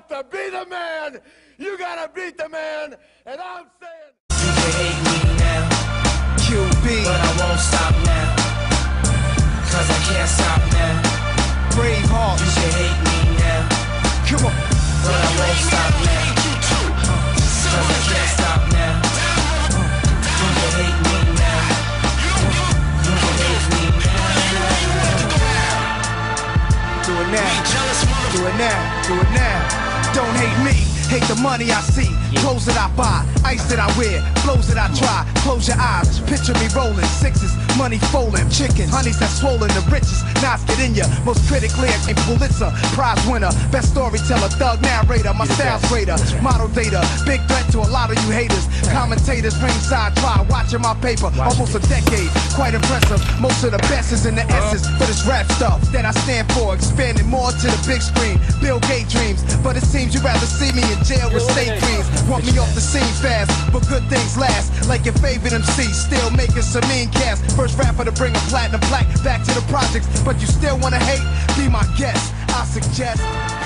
to be the man, you gotta beat the man, and I'm saying... You can hate me now, QB, but I won't stop now, cause I can't stop now. Braveheart, You can hate me now, come on. but I won't stop now, cause I can't stop now. You can hate me now, you can hate me now. Do it now, do it now, do it now. Don't hate me, hate the money I see. Clothes that I buy, ice that I wear, flows that I try. Close your eyes, picture me rolling sixes, money folding, chickens, honeys that swollen, the richest. Knives get in ya, most critically acclaimed Pulitzer prize winner, best storyteller, thug narrator, my style's greater, model data, big threat to a lot of you haters. Commentators ringside try watching my paper, almost a decade, quite impressive. Most of the best is in the essence, but it's rap stuff that I stand for, expanding more to the big screen. Bill Gates dreams, but it seems you'd rather see me in jail with state dreams. Want me off the scene fast, but good things last. Like your favorite MC, still making some mean cash. First rapper to bring a platinum plaque back to the projects, but you still wanna hate? Be my guest, I suggest.